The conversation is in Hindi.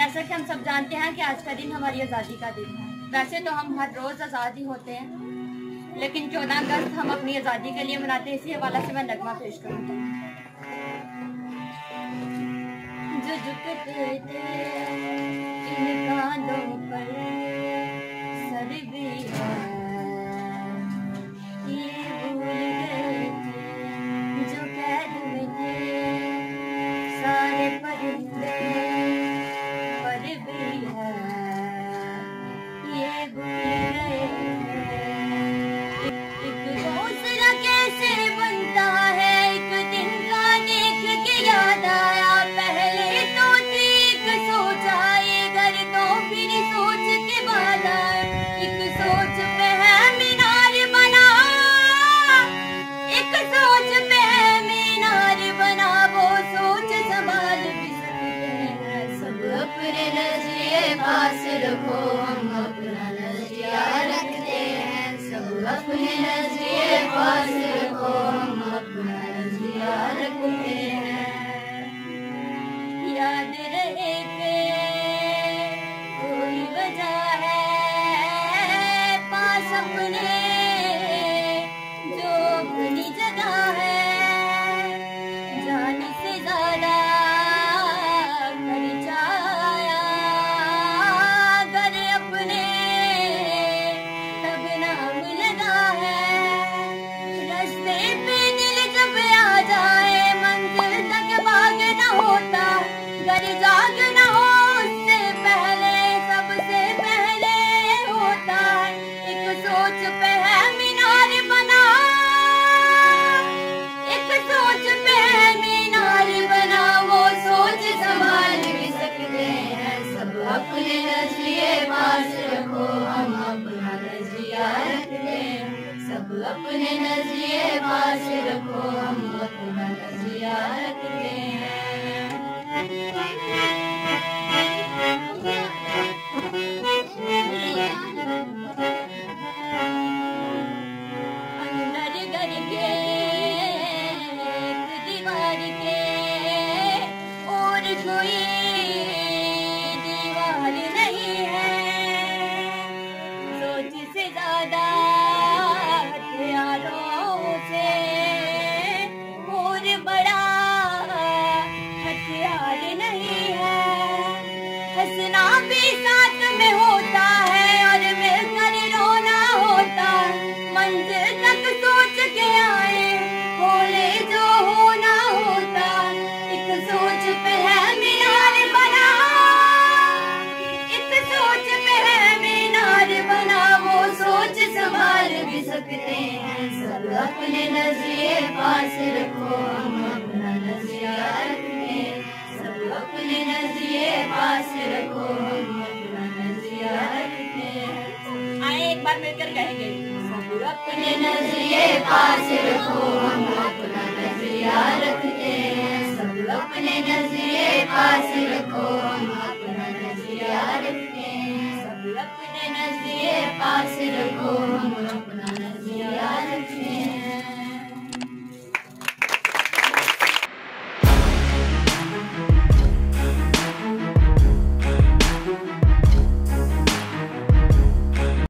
जैसा कि हम सब जानते हैं कि आज का दिन हमारी आज़ादी का दिन है। वैसे तो हम हर रोज़ आज़ादी होते हैं, लेकिन 14 अगस्त हम अपनी आज़ादी के लिए मनाते हैं। इसी हवाले से मैं नगमा पेश करूँगी। जो झुकते थे इन कांधों पर सर भी है, ये भूल गए थे जो कैद में थे सारे परिंदे, पर भी है ये भूल गए थे। एक घोंसला कैसे बनता है एक दिन का देख के याद आया, पहले तो ठीक सोचा ये घर तो फिर सोच के बाद आया। एक सोच पे है मीनार बना, एक सोच पे है मीनार बना, वो सोच संभाल भी सकते हैं। सब अपने नजरिए पास रखो, हम अपना नजरिया रखते हैं। सब अपने नजरिए पास रखो, हम अपना नजरिया रखते हैं। याद रहे के कोई वजह है पास अपने जो अपनी जगह है, जान से ज्यादा कर जाया घर अपने तब नाम लगा है। रास्ते पे दिल जब आ जाए मंजिल तक भाग न होता, घर जाग न हो उससे पहले सबसे पहले होता है। एक सोच पे है मीनार बना, एक सोच पे है मीनार बना, वो सोच संभाल भी सकते हैं। सब अपने नजरिए पास रखो, हम अपना नजरिया रखते हैं। सब अपने नजरिए पास रखो, हम अपना नजरिया रखते हैं। अंदर घर के एक दीवार के और कोई दीवार नहीं है। सोच से ज्यादा हथियारों से और बड़ा हथियार नहीं है। हंसना भी साथ में होता है और मिलकर रोना होता है। मंजिल तक सोच के आए बोले जो होना होता। एक सोच पे है मीनार बना, एक सोच पे है मीनार बना, वो सोच संभाल भी सकते हैं। सब अपने नजरिए पास रखो, हम अपना नजरिया रखते हैं। सब अपने नजरिए पास रखो, हम अपना नजरिया रखते हैं। आए एक बार मिलकर कहेंगे। सब अपने नजरिए पास रखो, हम अपना नजरिया रखते हैं। सब अपने नजरिए पास रखो, हम अपना नजरिया रखते हैं। सब अपने नजरिए पास रखो, हम